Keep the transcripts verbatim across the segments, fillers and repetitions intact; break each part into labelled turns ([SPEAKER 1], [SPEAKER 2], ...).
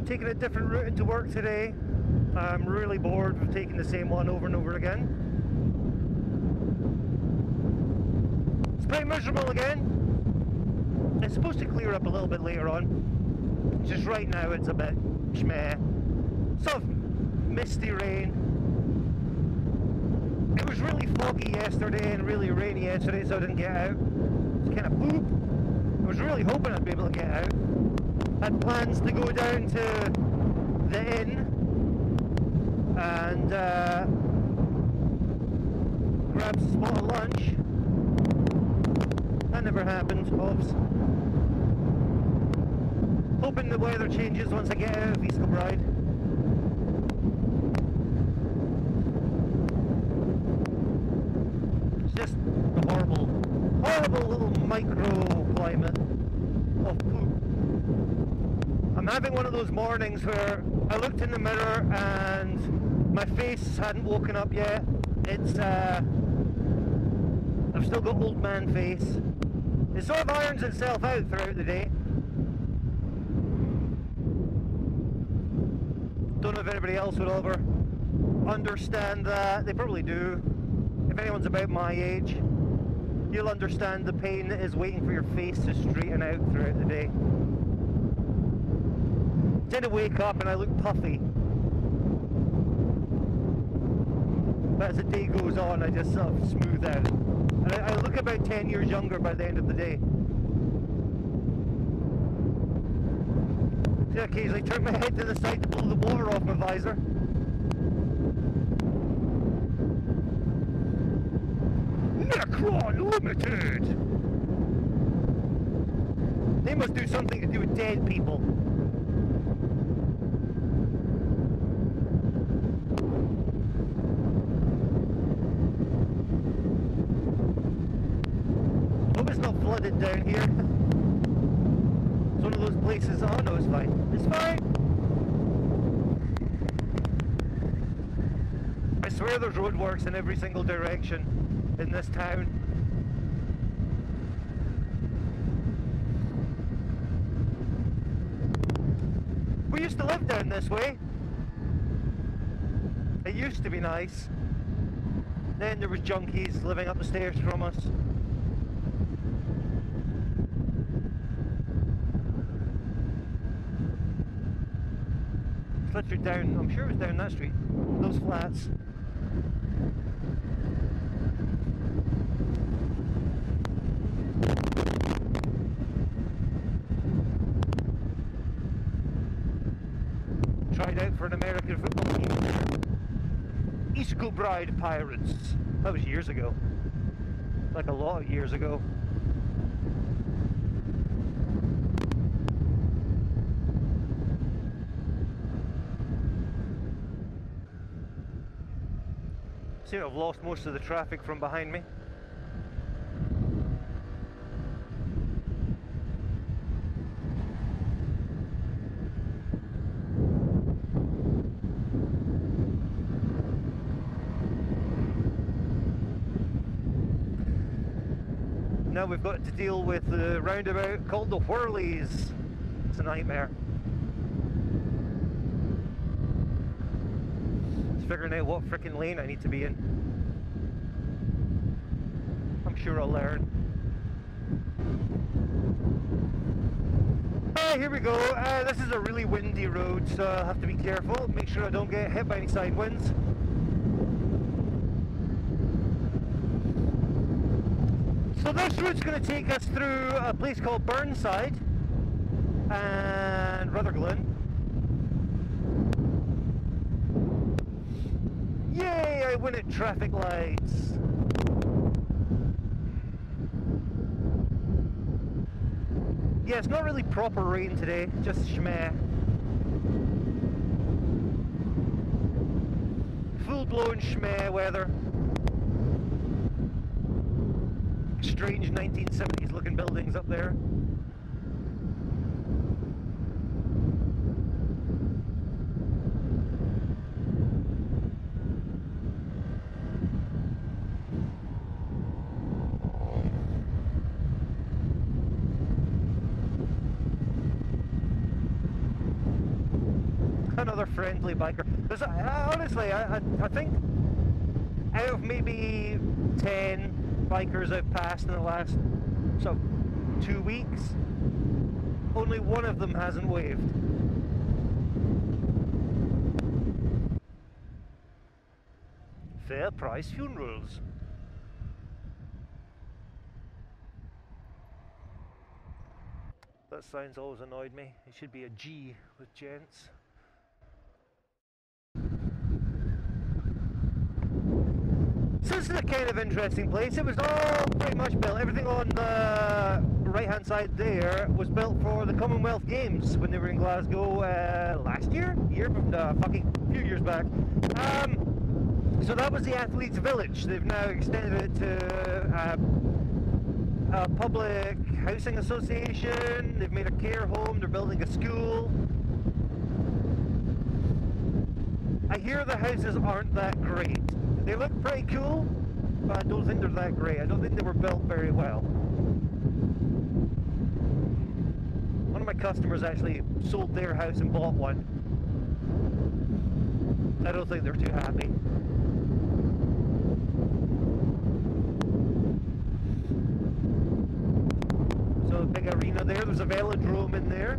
[SPEAKER 1] taking a different route into work today. I'm really bored of taking the same one over and over again. It's pretty miserable again. It's supposed to clear up a little bit later on. Just right now it's a bit schmeh. Sort of misty rain. It was really foggy yesterday and really rainy yesterday, so I didn't get out. It's kind of poop. I was really hoping I'd be able to get out. Had plans to go down to the inn and uh, grab a spot of lunch. That never happened, obviously. Hoping the weather changes once I get out of East Kilbride. It's just a horrible, horrible little microclimate of poop. I'm having one of those mornings where I looked in the mirror and my face hadn't woken up yet. It's, uh, I've still got old man face. It sort of irons itself out throughout the day. Don't know if anybody else would ever understand that. They probably do. If anyone's about my age, you'll understand the pain that is waiting for your face to straighten out throughout the day. I tend to wake up and I look puffy. But as the day goes on, I just sort of smooth out. And I, I look about ten years younger by the end of the day. So I occasionally turn my head to the side to blow the water off my visor. Necron Limited! They must do something to do with dead people. Hope it's not flooded down here. It's one of those places. Oh no, it's fine. It's fine. I swear there's roadworks in every single direction in this town. We used to live down this way. It used to be nice. Then there was junkies living up the stairs from us. It's literally down, I'm sure it was down that street, those flats. Tried out for an American football team. East Kilbride Pirates. That was years ago. Like a lot of years ago. See, I've lost most of the traffic from behind me. Now we've got to deal with the roundabout called the Whirlies. It's a nightmare. It's figuring out what frickin' lane I need to be in. I'm sure I'll learn. Ah, here we go. Uh, this is a really windy road, so I'll have to be careful. Make sure I don't get hit by any side winds. So this route's going to take us through a place called Burnside and Rutherglen. Yay, I win at traffic lights. Yeah, it's not really proper rain today, just schmeh. Full-blown schmeh weather. Strange nineteen seventies looking buildings up there. friendly biker. There's, uh, honestly, I, I, I think out of maybe ten bikers I've passed in the last so two weeks, only one of them hasn't waved. Fair price funerals. That sound's always annoyed me. It should be a G with gents. So this is a kind of interesting place. It was all pretty much built. Everything on the right hand side there was built for the Commonwealth Games when they were in Glasgow uh, last year? Year from the fucking few years back. Um, so that was the Athletes Village. They've now extended it to uh, a public housing association. They've made a care home. They're building a school. I hear the houses aren't that great. They look pretty cool, but I don't think they're that great. I don't think they were built very well. One of my customers actually sold their house and bought one. I don't think they're too happy. So a big arena there. There's a velodrome in there.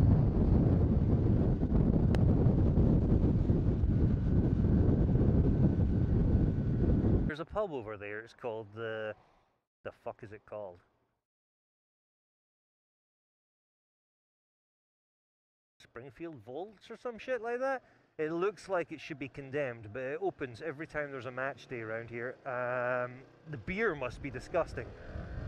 [SPEAKER 1] There's a pub over there. It's called the... The fuck is it called? Springfield Volts or some shit like that? It looks like it should be condemned, but it opens every time there's a match day around here. Um, the beer must be disgusting.